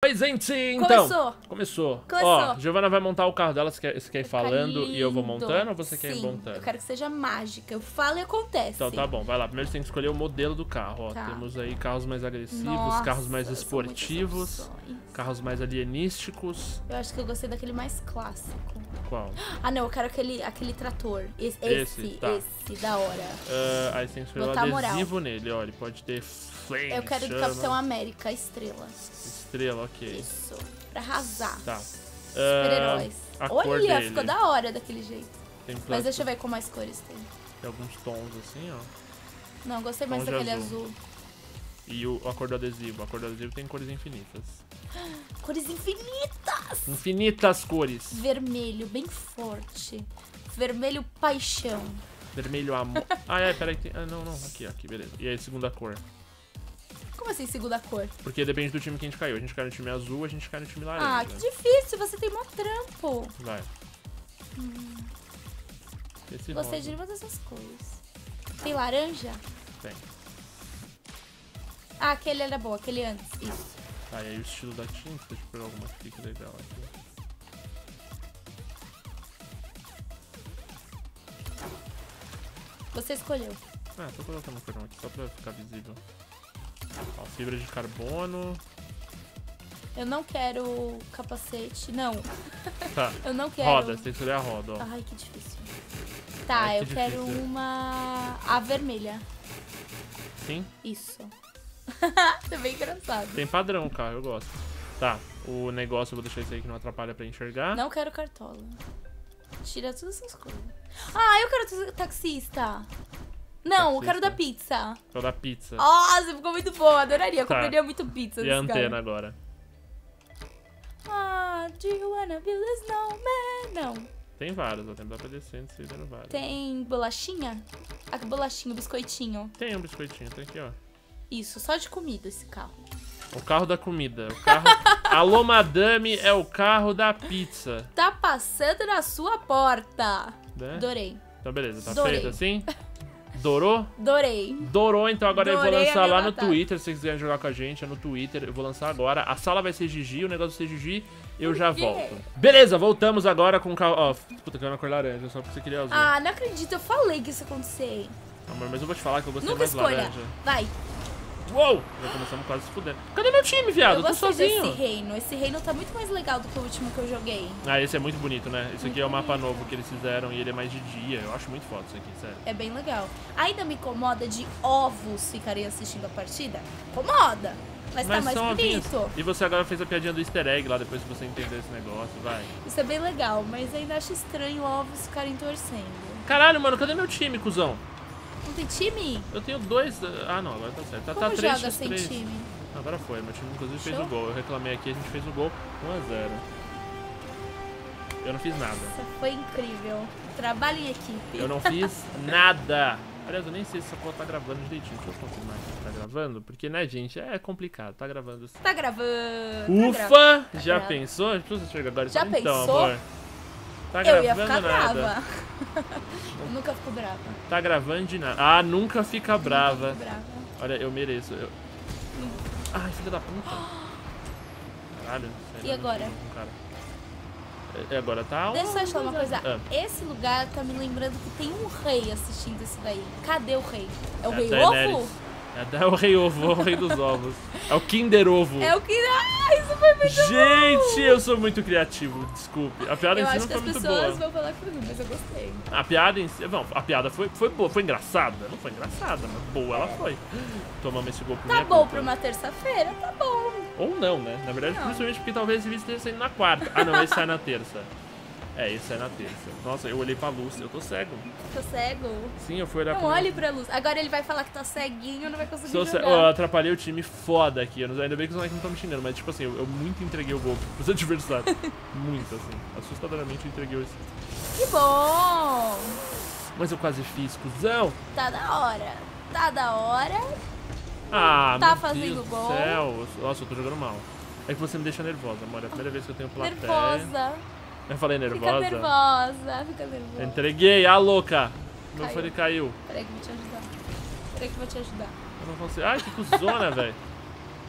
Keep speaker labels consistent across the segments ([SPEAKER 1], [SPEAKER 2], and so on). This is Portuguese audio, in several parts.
[SPEAKER 1] Oi, gente! Então,
[SPEAKER 2] Começou.
[SPEAKER 1] Ó, Giovana vai montar o carro dela. Você quer ir falando
[SPEAKER 2] lindo.
[SPEAKER 1] e eu vou montando ou você quer ir
[SPEAKER 2] Sim,
[SPEAKER 1] montando?
[SPEAKER 2] eu quero que seja mágica. Eu falo e acontece.
[SPEAKER 1] Então tá bom, vai lá. Primeiro você tem que escolher o modelo do carro. Ó,
[SPEAKER 2] Tá.
[SPEAKER 1] temos aí carros mais agressivos,
[SPEAKER 2] Nossa,
[SPEAKER 1] carros mais
[SPEAKER 2] são muitas
[SPEAKER 1] esportivos,
[SPEAKER 2] opções.
[SPEAKER 1] carros mais alienísticos.
[SPEAKER 2] Eu acho que eu gostei daquele mais clássico.
[SPEAKER 1] Qual?
[SPEAKER 2] Ah, não, eu quero aquele trator. Esse,
[SPEAKER 1] tá.
[SPEAKER 2] da hora.
[SPEAKER 1] Aí você tem que escolher o
[SPEAKER 2] Botar
[SPEAKER 1] adesivo nele, ó. Ele pode ter flame,
[SPEAKER 2] Eu quero do
[SPEAKER 1] chama,
[SPEAKER 2] Capitão América, estrela.
[SPEAKER 1] estrela, ok.
[SPEAKER 2] Isso, pra arrasar.
[SPEAKER 1] Tá.
[SPEAKER 2] Super-heróis.
[SPEAKER 1] A cor
[SPEAKER 2] Olha,
[SPEAKER 1] dele.
[SPEAKER 2] ficou da hora daquele jeito.
[SPEAKER 1] Tem,
[SPEAKER 2] Mas deixa eu ver com mais cores tem.
[SPEAKER 1] tem alguns tons assim, ó.
[SPEAKER 2] Não, gostei mais
[SPEAKER 1] Tom de
[SPEAKER 2] daquele
[SPEAKER 1] azul.
[SPEAKER 2] azul.
[SPEAKER 1] E a cor do adesivo. A cor do adesivo tem cores infinitas.
[SPEAKER 2] Cores infinitas!
[SPEAKER 1] Infinitas cores.
[SPEAKER 2] Vermelho, bem forte. Vermelho paixão.
[SPEAKER 1] Vermelho amor. Peraí. Não. Aqui, beleza. E aí, segunda cor.
[SPEAKER 2] Como assim, segunda cor?
[SPEAKER 1] Porque depende do time que a gente caiu. A gente caiu no time azul, a gente caiu no time laranja.
[SPEAKER 2] Ah, que difícil, você tem mó trampo.
[SPEAKER 1] Vai. Esse
[SPEAKER 2] Gostei
[SPEAKER 1] rosa.
[SPEAKER 2] de nenhuma dessas cores. Tem laranja?
[SPEAKER 1] Tem.
[SPEAKER 2] Ah, aquele era bom, aquele antes. Isso.
[SPEAKER 1] Tá, e aí o estilo da tinta. Deixa eu pegar alguma que fique legal aqui.
[SPEAKER 2] Você escolheu.
[SPEAKER 1] Tô colocando o cordão aqui só pra ficar visível. Ó, fibra de carbono.
[SPEAKER 2] Eu não quero capacete. Não,
[SPEAKER 1] Tá.
[SPEAKER 2] eu não quero.
[SPEAKER 1] Roda, você tem que escolher a roda, ó.
[SPEAKER 2] Ai, que difícil. Tá,
[SPEAKER 1] Ai, que
[SPEAKER 2] eu quero
[SPEAKER 1] difícil.
[SPEAKER 2] a vermelha.
[SPEAKER 1] Sim?
[SPEAKER 2] Isso. É bem engraçado.
[SPEAKER 1] Tem padrão o carro, eu gosto. Tá, o negócio eu vou deixar isso aí que não atrapalha pra enxergar.
[SPEAKER 2] Não quero cartola. Tira todas essas coisas. Ah, eu quero taxista. Não, eu quero
[SPEAKER 1] Taxista.
[SPEAKER 2] da pizza.
[SPEAKER 1] É o da pizza.
[SPEAKER 2] Nossa, ficou muito boa. Adoraria. Eu
[SPEAKER 1] Tá.
[SPEAKER 2] compraria muito pizza
[SPEAKER 1] E a
[SPEAKER 2] desse
[SPEAKER 1] antena
[SPEAKER 2] cara.
[SPEAKER 1] agora?
[SPEAKER 2] Ah, do you wanna build a snowman? Não.
[SPEAKER 1] Tem várias, ó. Tem pra descendo e vendo várias.
[SPEAKER 2] Tem bolachinha? A bolachinha, o biscoitinho.
[SPEAKER 1] Tem um biscoitinho, tem aqui, ó.
[SPEAKER 2] Isso, só de comida esse carro.
[SPEAKER 1] O carro da comida. O carro. Alô, madame, é o carro da pizza.
[SPEAKER 2] Tá passando na sua porta.
[SPEAKER 1] Né?
[SPEAKER 2] Adorei.
[SPEAKER 1] Então, beleza, tá
[SPEAKER 2] Adorei.
[SPEAKER 1] feito assim? Dourou?
[SPEAKER 2] Adorei.
[SPEAKER 1] Dourou, então agora eu vou
[SPEAKER 2] Adorei a
[SPEAKER 1] lançar
[SPEAKER 2] minha
[SPEAKER 1] lá no
[SPEAKER 2] batata.
[SPEAKER 1] Twitter. Se vocês quiserem jogar com a gente, é no Twitter. Eu vou lançar agora. A sala vai ser Gigi, o negócio vai ser Gigi. Eu já
[SPEAKER 2] quê?
[SPEAKER 1] volto. Beleza, voltamos agora com o carro. Ó, puta, caiu na cor laranja, só porque você queria azul.
[SPEAKER 2] Ah, não acredito. Eu falei que isso ia acontecer.
[SPEAKER 1] Amor, mas eu vou te falar que eu gostei
[SPEAKER 2] Nunca
[SPEAKER 1] mais
[SPEAKER 2] escolha.
[SPEAKER 1] laranja.
[SPEAKER 2] Vai.
[SPEAKER 1] Uou! Já começamos quase se fudendo. Cadê meu time, viado?
[SPEAKER 2] Eu
[SPEAKER 1] Eu tô
[SPEAKER 2] gostei
[SPEAKER 1] sozinho.
[SPEAKER 2] desse reino. Esse reino tá muito mais legal do que o último que eu joguei.
[SPEAKER 1] Ah, esse é muito bonito, né? Esse aqui é o mapa novo que eles fizeram e ele é mais de dia. Eu acho muito foda isso aqui, sério.
[SPEAKER 2] É bem legal. Ainda me incomoda de ovos ficarem assistindo a partida. Incomoda. Mas tá mais
[SPEAKER 1] são ovinhos.
[SPEAKER 2] bonito.
[SPEAKER 1] E você agora fez a piadinha do easter egg lá, depois que você entender esse negócio, vai.
[SPEAKER 2] Isso é bem legal, mas ainda acho estranho ovos ficarem torcendo.
[SPEAKER 1] Caralho, mano, cadê meu time, cuzão?
[SPEAKER 2] Não tem time?
[SPEAKER 1] Eu tenho dois... Ah, não, agora tá certo. Tá
[SPEAKER 2] Como
[SPEAKER 1] 3
[SPEAKER 2] joga
[SPEAKER 1] x
[SPEAKER 2] sem
[SPEAKER 1] 3.
[SPEAKER 2] time?
[SPEAKER 1] Agora foi, meu time inclusive fez
[SPEAKER 2] Show.
[SPEAKER 1] o gol. Eu reclamei aqui, a gente fez o gol 1-0. Eu não fiz nada.
[SPEAKER 2] Nossa, foi incrível. Trabalho em equipe.
[SPEAKER 1] Eu não fiz nada. Aliás, eu nem sei se essa porra tá gravando direitinho. Deixa eu confirmar que tá gravando. Porque, né, gente, é complicado. Tá gravando assim.
[SPEAKER 2] Tá gravando.
[SPEAKER 1] Ufa!
[SPEAKER 2] Tá
[SPEAKER 1] Já
[SPEAKER 2] gravando.
[SPEAKER 1] pensou? Deixa eu chegar agora.
[SPEAKER 2] Já
[SPEAKER 1] Então,
[SPEAKER 2] pensou?
[SPEAKER 1] amor. Tá
[SPEAKER 2] Eu ia
[SPEAKER 1] gravando
[SPEAKER 2] ficar
[SPEAKER 1] nada.
[SPEAKER 2] brava. Eu nunca fico brava.
[SPEAKER 1] Tá gravando de nada. Ah, nunca fica brava.
[SPEAKER 2] Nunca fico brava.
[SPEAKER 1] Olha, eu mereço. Ai, filha da puta. Caralho.
[SPEAKER 2] E agora?
[SPEAKER 1] Cara. Agora tá...
[SPEAKER 2] Deixa eu só te falar uma coisa.
[SPEAKER 1] Ah.
[SPEAKER 2] Esse lugar tá me lembrando que tem um rei assistindo isso daí. Cadê o rei? É o rei
[SPEAKER 1] Daenerys.
[SPEAKER 2] ovo?
[SPEAKER 1] É o rei ovo, é o rei dos ovos. É o Kinder Ovo.
[SPEAKER 2] É o que... Ah, isso foi muito
[SPEAKER 1] Gente,
[SPEAKER 2] bom!
[SPEAKER 1] eu sou muito criativo, desculpe. A piada
[SPEAKER 2] Eu
[SPEAKER 1] em si
[SPEAKER 2] acho
[SPEAKER 1] não
[SPEAKER 2] que
[SPEAKER 1] foi
[SPEAKER 2] as
[SPEAKER 1] muito
[SPEAKER 2] pessoas
[SPEAKER 1] boa.
[SPEAKER 2] vão falar que foi ruim, mas eu gostei.
[SPEAKER 1] A piada em si... Bom, a piada foi boa, foi engraçada. Não foi engraçada, mas boa ela foi. Tomamos esse gol por
[SPEAKER 2] Tá
[SPEAKER 1] minha
[SPEAKER 2] bom
[SPEAKER 1] culpa.
[SPEAKER 2] pra uma terça-feira? Tá bom.
[SPEAKER 1] Ou não, né? Na verdade,
[SPEAKER 2] Não.
[SPEAKER 1] principalmente porque talvez esse vídeo esteja saindo na quarta. Ah, não, esse sai na terça. É, esse sai na terça. Nossa, eu olhei pra luz, eu tô cego.
[SPEAKER 2] Tô cego.
[SPEAKER 1] Sim, eu fui olhar
[SPEAKER 2] Não
[SPEAKER 1] pra
[SPEAKER 2] olhe pra luz. Agora ele vai falar que tá ceguinho, não vai conseguir
[SPEAKER 1] Sou
[SPEAKER 2] jogar.
[SPEAKER 1] eu atrapalhei o time foda aqui. Ainda bem que os moleques não estão me xingando, mas tipo assim, eu muito entreguei o gol pros adversários. Muito, assim. Assustadoramente eu entreguei esse.
[SPEAKER 2] Que bom.
[SPEAKER 1] Mas eu quase fiz, cuzão.
[SPEAKER 2] Tá da hora. Tá da hora.
[SPEAKER 1] Ah,
[SPEAKER 2] Tá
[SPEAKER 1] meu
[SPEAKER 2] fazendo
[SPEAKER 1] Deus
[SPEAKER 2] gol.
[SPEAKER 1] do céu. Nossa, eu tô jogando mal. É que você me deixa nervosa, amor. É a primeira vez que eu tenho plateia.
[SPEAKER 2] Nervosa.
[SPEAKER 1] Eu falei nervosa?
[SPEAKER 2] Fica nervosa. Fica nervosa.
[SPEAKER 1] Entreguei, a louca. Meu
[SPEAKER 2] Caiu.
[SPEAKER 1] fone caiu.
[SPEAKER 2] Peraí que eu vou te ajudar. Peraí que eu vou te ajudar.
[SPEAKER 1] Eu não consigo. Ai, que cuzona, velho.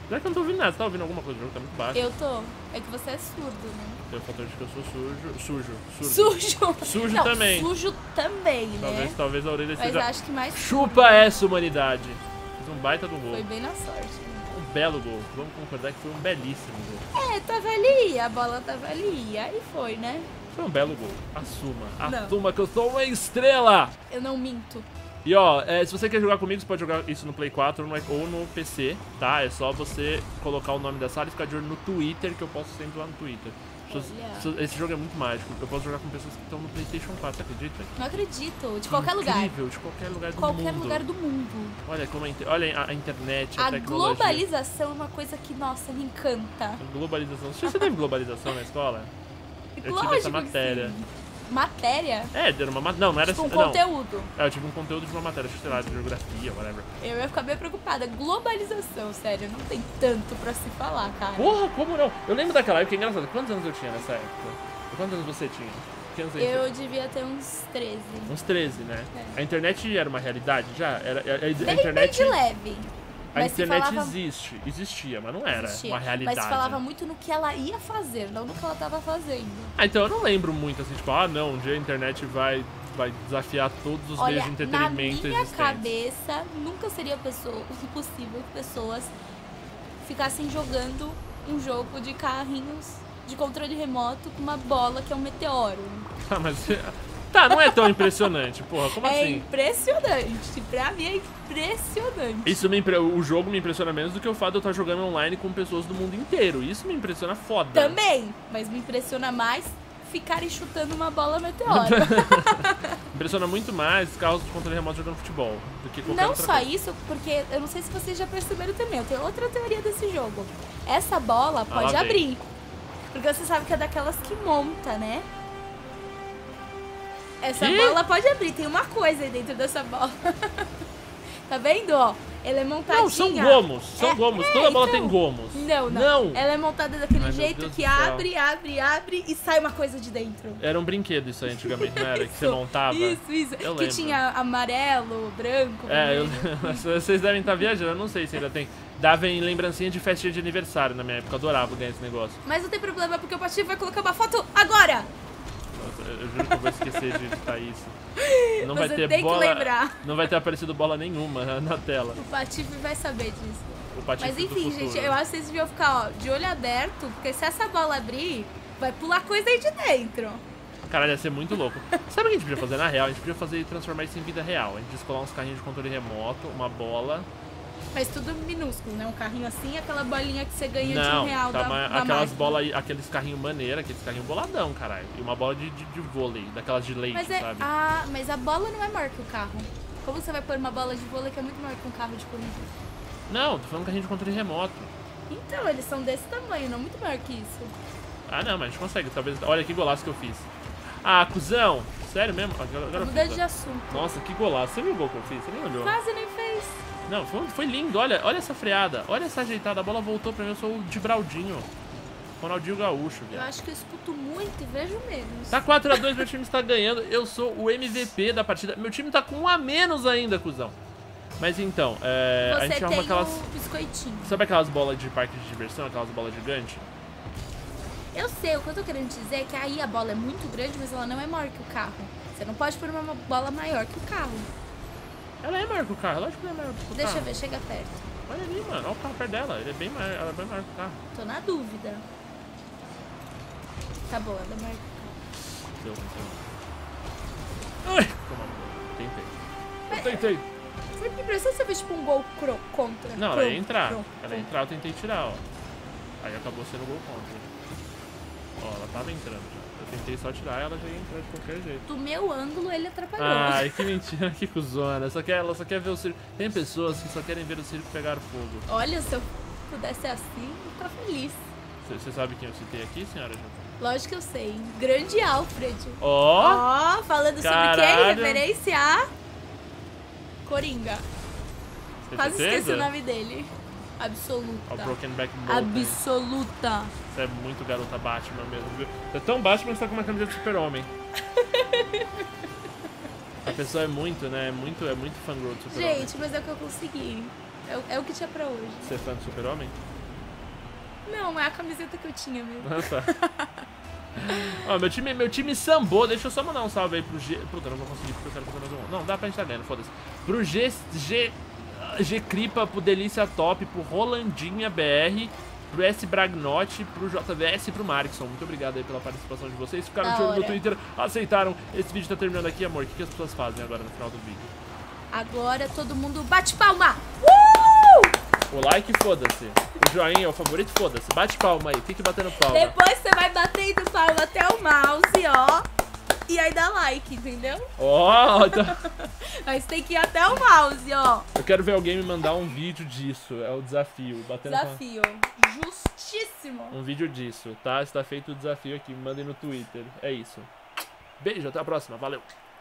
[SPEAKER 1] Já que eu não tô ouvindo nada, você tá ouvindo alguma coisa? O jogo tá muito baixo.
[SPEAKER 2] Eu tô. É que você é surdo, né?
[SPEAKER 1] Tem o fator de que eu sou sujo.
[SPEAKER 2] Sujo!
[SPEAKER 1] Sujo
[SPEAKER 2] Não,
[SPEAKER 1] também.
[SPEAKER 2] Sujo também, né?
[SPEAKER 1] Talvez a orelha
[SPEAKER 2] Mas
[SPEAKER 1] seja...
[SPEAKER 2] acho que mais
[SPEAKER 1] Chupa essa humanidade. Fiz um baita do gol.
[SPEAKER 2] foi bem na sorte.
[SPEAKER 1] Um belo gol. Vamos concordar que foi um belíssimo gol.
[SPEAKER 2] É, tava ali, a bola tava ali. E aí foi, né?
[SPEAKER 1] Foi um belo gol. Assuma.
[SPEAKER 2] Não.
[SPEAKER 1] Assuma que eu sou uma estrela.
[SPEAKER 2] Eu não minto.
[SPEAKER 1] E ó, se você quer jogar comigo, você pode jogar isso no Play 4 ou no PC, tá? É só você colocar o nome da sala e ficar de olho no Twitter, que eu posto sempre lá no Twitter. Esse jogo é muito mágico. Eu posso jogar com pessoas que estão no PlayStation 4, você acredita?
[SPEAKER 2] Não acredito. De qualquer lugar.
[SPEAKER 1] Incrível, de qualquer lugar do
[SPEAKER 2] Qualquer
[SPEAKER 1] mundo.
[SPEAKER 2] lugar do mundo.
[SPEAKER 1] Olha como olha a internet, a tecnologia.
[SPEAKER 2] Globalização é uma coisa que, nossa, me encanta.
[SPEAKER 1] Globalização. Você teve globalização na escola? Eu tive essa
[SPEAKER 2] Lógico
[SPEAKER 1] matéria.
[SPEAKER 2] que sim. Matéria?
[SPEAKER 1] Era uma matéria. Não era
[SPEAKER 2] Tipo um
[SPEAKER 1] não.
[SPEAKER 2] conteúdo.
[SPEAKER 1] Eu tive um conteúdo de uma matéria, sei lá, de geografia, whatever.
[SPEAKER 2] Eu ia ficar bem preocupada. Globalização, sério, não tem tanto pra se falar, cara.
[SPEAKER 1] Porra, como não? Eu lembro daquela época, é engraçado. Quantos anos eu tinha nessa época? Quantos anos você tinha? Que anos
[SPEAKER 2] Eu devia ter uns 13.
[SPEAKER 1] Uns 13, né?
[SPEAKER 2] É.
[SPEAKER 1] A internet era uma realidade já? A
[SPEAKER 2] Bem
[SPEAKER 1] internet...
[SPEAKER 2] de leve.
[SPEAKER 1] A
[SPEAKER 2] Mas se
[SPEAKER 1] internet
[SPEAKER 2] falava...
[SPEAKER 1] existia, mas não era
[SPEAKER 2] Existia.
[SPEAKER 1] uma realidade.
[SPEAKER 2] Mas se falava muito no que ela ia fazer, não no que ela tava fazendo.
[SPEAKER 1] Ah, então eu não lembro muito assim, tipo, não, um dia a internet vai desafiar todos os meios de entretenimento
[SPEAKER 2] na minha
[SPEAKER 1] existentes.
[SPEAKER 2] cabeça, nunca seria possível que pessoas ficassem jogando um jogo de carrinhos de controle remoto com uma bola que é um meteoro.
[SPEAKER 1] Tá, mas... Tá, não é tão impressionante, porra, como
[SPEAKER 2] É
[SPEAKER 1] assim?
[SPEAKER 2] impressionante, pra mim é impressionante.
[SPEAKER 1] O jogo me impressiona menos do que o fato de eu estar jogando online com pessoas do mundo inteiro. Isso me impressiona foda.
[SPEAKER 2] Também, mas me impressiona mais ficarem chutando uma bola meteoro.
[SPEAKER 1] Impressiona muito mais carros de controle remoto jogando futebol do que qualquer
[SPEAKER 2] Não
[SPEAKER 1] outra
[SPEAKER 2] só
[SPEAKER 1] coisa.
[SPEAKER 2] isso, porque eu não sei se vocês já perceberam também, eu tenho outra teoria desse jogo. Essa bola pode
[SPEAKER 1] lá
[SPEAKER 2] abrir. Porque você sabe que é daquelas que monta, né? Essa bola pode abrir, tem uma coisa aí dentro dessa bola. Tá vendo, ó? Ela é montadinha.
[SPEAKER 1] Não, são gomos, toda bola tem gomos.
[SPEAKER 2] Não. Ela é montada daquele
[SPEAKER 1] Ai,
[SPEAKER 2] jeito
[SPEAKER 1] Deus
[SPEAKER 2] que
[SPEAKER 1] do céu.
[SPEAKER 2] abre e sai uma coisa de dentro.
[SPEAKER 1] Era um brinquedo isso aí antigamente, não era? Que você montava.
[SPEAKER 2] Isso.
[SPEAKER 1] Eu
[SPEAKER 2] Que
[SPEAKER 1] lembro.
[SPEAKER 2] tinha amarelo, branco, vermelho.
[SPEAKER 1] Vocês devem estar viajando, eu não sei se ainda tem. Dava em lembrancinha de festinha de aniversário na minha época, eu adorava ganhar esse negócio.
[SPEAKER 2] Mas não tem problema, porque o Patife vai colocar uma foto agora!
[SPEAKER 1] Nossa, eu juro que eu vou esquecer de editar isso. Não vai
[SPEAKER 2] Você
[SPEAKER 1] ter
[SPEAKER 2] tem que
[SPEAKER 1] bola.
[SPEAKER 2] lembrar.
[SPEAKER 1] Não vai ter aparecido bola nenhuma na tela.
[SPEAKER 2] O Patife vai saber disso.
[SPEAKER 1] O Patife
[SPEAKER 2] Mas
[SPEAKER 1] do
[SPEAKER 2] enfim,
[SPEAKER 1] futuro.
[SPEAKER 2] gente, eu acho que vocês deviam ficar, ó, de olho aberto, porque se essa bola abrir, vai pular coisa aí de dentro.
[SPEAKER 1] Caralho, ia ser muito louco. Sabe o que a gente podia fazer na real? A gente podia transformar isso em vida real. A gente descolar uns carrinhos de controle remoto, uma bola.
[SPEAKER 2] Mas tudo minúsculo, né? Um carrinho assim, aquela bolinha que você ganha de
[SPEAKER 1] Não,
[SPEAKER 2] R$1 da
[SPEAKER 1] aquelas
[SPEAKER 2] máquina.
[SPEAKER 1] bolas aí, aqueles carrinhos maneira, aqueles carrinhos boladão, caralho. E uma bola de vôlei, daquelas de leite,
[SPEAKER 2] Mas
[SPEAKER 1] sabe?
[SPEAKER 2] mas a bola não é maior que o carro. Como você vai pôr uma bola de vôlei que é muito maior que um carro de corrida?
[SPEAKER 1] Não, tô falando carrinho de controle remoto.
[SPEAKER 2] Então, eles são desse tamanho, não muito maior que isso.
[SPEAKER 1] Ah, não, mas a gente consegue, talvez. Olha que golaço que eu fiz. Ah, cuzão! Sério mesmo? Agora eu
[SPEAKER 2] Mudando
[SPEAKER 1] fiz,
[SPEAKER 2] de
[SPEAKER 1] ó.
[SPEAKER 2] assunto.
[SPEAKER 1] Nossa, que golaço. Você viu o gol que eu fiz? Você nem olhou.
[SPEAKER 2] Quase nem fez.
[SPEAKER 1] Não, foi lindo. Olha essa freada. Olha essa ajeitada. A bola voltou pra mim. Eu sou o de Braldinho. Ronaldinho Gaúcho,
[SPEAKER 2] Eu
[SPEAKER 1] viado.
[SPEAKER 2] acho que eu escuto muito e vejo menos.
[SPEAKER 1] Tá 4-2, meu time está ganhando. Eu sou o MVP da partida. Meu time tá com 1 a menos ainda, cuzão. Mas então, a
[SPEAKER 2] Você
[SPEAKER 1] gente arruma
[SPEAKER 2] tem
[SPEAKER 1] aquelas...
[SPEAKER 2] o biscoitinho.
[SPEAKER 1] Sabe aquelas bolas de parque de diversão? Aquelas bolas gigantes?
[SPEAKER 2] Eu sei, o que eu tô querendo dizer é que aí a bola é muito grande, mas ela não é maior que o carro. Você não pode pôr uma bola maior que o carro.
[SPEAKER 1] Ela é maior que o carro. Lógico que ela é maior que o
[SPEAKER 2] Deixa
[SPEAKER 1] carro.
[SPEAKER 2] eu ver, chega perto.
[SPEAKER 1] Olha ali, mano. Olha o carro perto dela. Ele é bem maior, ela é bem maior que o carro.
[SPEAKER 2] Tô na dúvida. Tá bom, ela é maior que o carro.
[SPEAKER 1] Deu. Ai, toma. Tentei. Eu tentei.
[SPEAKER 2] Foi que impressão você fez tipo um gol contra.
[SPEAKER 1] Não, ela ia entrar.
[SPEAKER 2] Pro.
[SPEAKER 1] Ela ia entrar, eu tentei tirar, ó. Aí acabou sendo gol contra. Ó, ela tava entrando já. Eu tentei só tirar, ela já ia entrar de qualquer jeito.
[SPEAKER 2] Do meu ângulo, ele atrapalhou.
[SPEAKER 1] Ai, que mentira, que cuzona. Ela só quer ver o circo. Tem pessoas que só querem ver o circo pegar fogo.
[SPEAKER 2] Olha, se eu pudesse assim, eu tô feliz.
[SPEAKER 1] Você sabe quem eu citei aqui, senhora?
[SPEAKER 2] Lógico que eu sei. Grande Alfred.
[SPEAKER 1] Ó!
[SPEAKER 2] Ó, falando sobre
[SPEAKER 1] Caralho.
[SPEAKER 2] quem? Referência a Coringa.
[SPEAKER 1] Tem
[SPEAKER 2] Quase
[SPEAKER 1] certeza?
[SPEAKER 2] esqueci o nome dele. Absoluta.
[SPEAKER 1] Ó, o Broken Back Mountain.
[SPEAKER 2] Absoluta.
[SPEAKER 1] Você é muito garota Batman mesmo, viu? Você é tão Batman que você tá com uma camiseta de super-homem. A pessoa é muito, né? É muito fã-girl de super-homem.
[SPEAKER 2] Gente, mas é o que eu consegui. É o que tinha pra hoje.
[SPEAKER 1] Você é fã de super-homem?
[SPEAKER 2] Não, é a camiseta que eu tinha mesmo.
[SPEAKER 1] Ah, tá. Ó, meu time sambou. Deixa eu só mandar um salve aí pro G. Puta, não vou conseguir porque eu quero fazer mais um. Não, dá pra gente tá ganhando, foda-se. Pro G Cripa, pro Delícia Top, pro Rolandinha BR, pro S Bragnotti, pro JVS e pro Markson. Muito obrigado aí pela participação de vocês. Ficaram de olho no Twitter, aceitaram. Esse vídeo tá terminando aqui, amor. O que as pessoas fazem agora no final do vídeo?
[SPEAKER 2] Agora todo mundo bate palma!
[SPEAKER 1] O like, foda-se. O joinha é o favorito, foda-se. Bate palma aí, fique batendo palma.
[SPEAKER 2] Depois você vai batendo palma até o mouse, ó. E aí dá like, entendeu?
[SPEAKER 1] Ó, tá.
[SPEAKER 2] Mas tem que ir até o mouse, ó.
[SPEAKER 1] Eu quero ver alguém me mandar um vídeo disso. É o desafio. Batendo
[SPEAKER 2] Desafio. Justíssimo.
[SPEAKER 1] Um vídeo disso, tá? Está feito o desafio aqui. Me mandem no Twitter. É isso. Beijo, até a próxima. Valeu.